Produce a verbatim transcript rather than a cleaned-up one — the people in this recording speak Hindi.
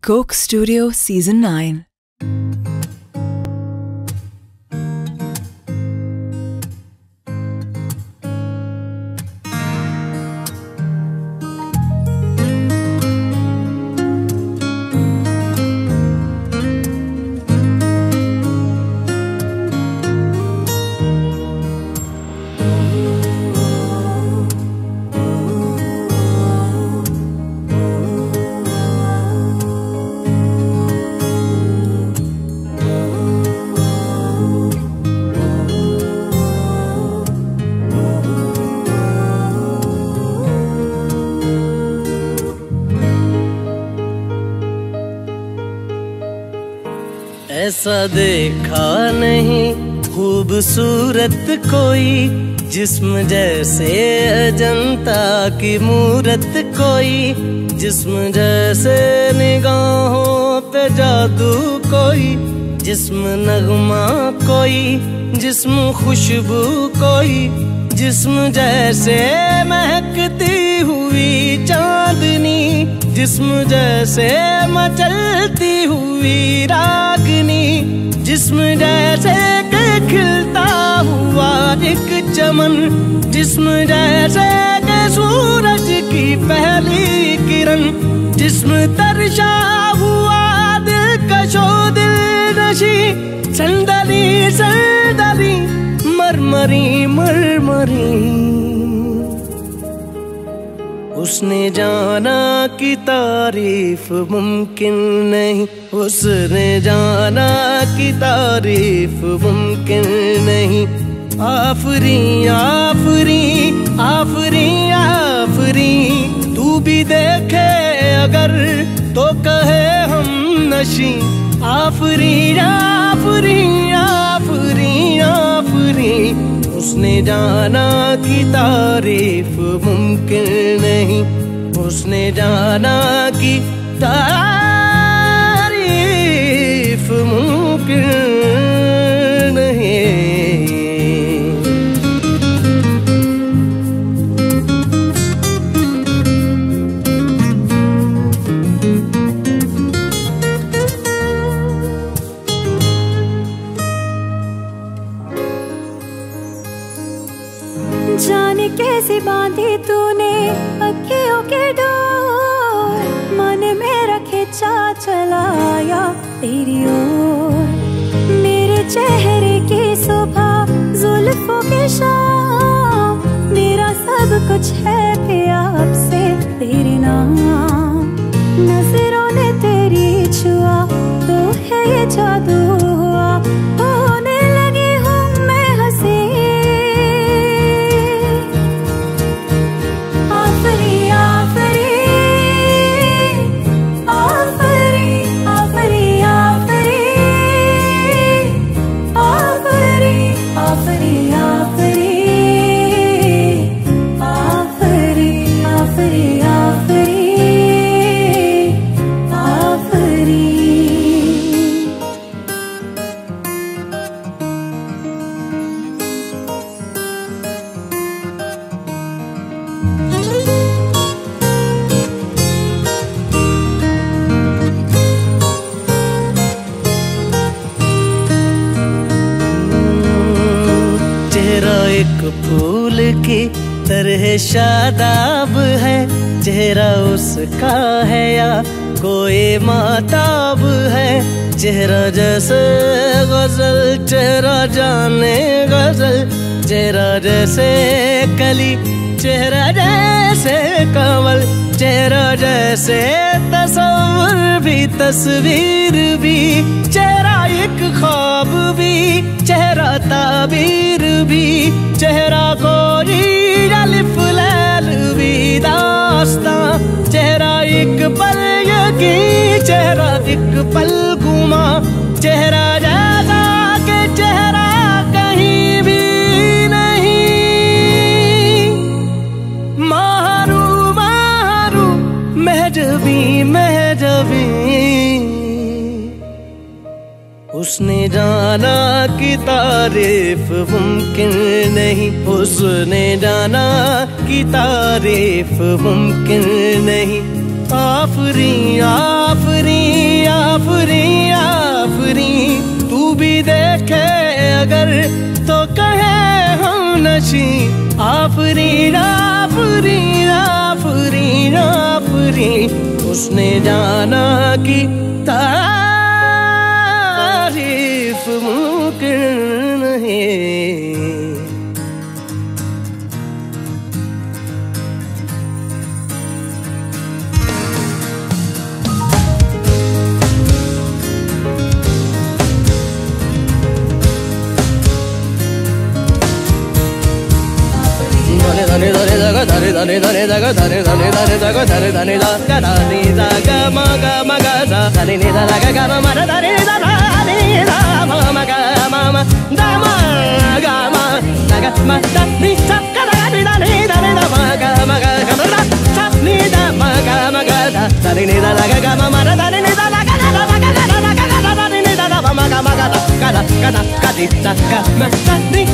Coke Studio Season nine. ऐसा देखा नहीं खूबसूरत कोई, जिस्म जैसे अजंता की मूरत कोई, जिस्म जैसे निगाहों पे जादू कोई, जिस्म नगमा कोई, जिस्म खुशबू कोई, जिस्म जैसे महकती हुई चांदनी, जिस्म जैसे मचलती हुई रागनी, जिस्म जैसे के खिलता हुआ एक चमन, जिस्म जैसे के सूरज की पहली किरण, जिस्म तरशा हुआ दिलकशो दिल नशी, संदली संदली मरमरी मरमरी। उसने जाना कि तारीफ मुमकिन नहीं, उसने जाना कि तारीफ मुमकिन नहीं। आफरी आफरी आफरी आफरी, तू भी देखे अगर तो कहे हम नशी। आफरी आफरी आफरी आफरी, उसने जाना कि तारीफ मुमकिन नहीं, उसने जाना कि तारीफ मुमकिन नहीं। जाने कैसे बांधी तूने अखियों के डोर, मन मेरा खिंचा चलाया तेरी ओर। मेरे चेहरे की सुबह जुल्फों की शाम, मेरा सब कुछ है प्यार से तेरे नाम। नजरों ने तेरी छुआ तो है ये जादू हुआ, होने लगी हूँ मैं हंसी। एक फूल की तरह शादाब है, चेहरा उसका है या कोई माताब है। चेहरा जैसे गजल, चेहरा जाने गजल, चेहरा जैसे कली, चेहरा जैसे कमल, चेहरा जैसे तस्वीर भी तस्वीर भी, चेहरा एक ख्वाब भी, चेहरा ताबीर भी, चेहरा कोई अलिफ लैल भी दास्तां, चेहरा एक पल यकीन, चेहरा एक पल गुमा, चेहरा जैसा के चेहरा कहीं भी नहीं। मारू मारू महजबी महजबी, उसने जाना कि तारीफ मुमकिन नहीं, उसने जाना कि तारीफ मुमकिन नहीं। आफरी आफरी आफरीन आफरीन तू भी देखे अगर तो कहे हम नशी आफरीन आफरीन आफरीन आफरीन उसने जाना कि तारीफ मुमकिन नहीं। धने धने धगा धने धने धने धगा धने धने धने धगा धने धने धगा धने धगा मगा मगा धने नि धगा गा मा मा धने नि धगा धने धा मा मा गा मा मा धा मा गा मा धगा मा धने धगा धने धने धने धा मा गा मा गा गा मा धने धा मा गा मा गा धने नि धगा गा मा मा धने नि धगा गा गा मा गा गा गा गा गा धने नि धगा मा गा मा गा गा गा गा गा मा धने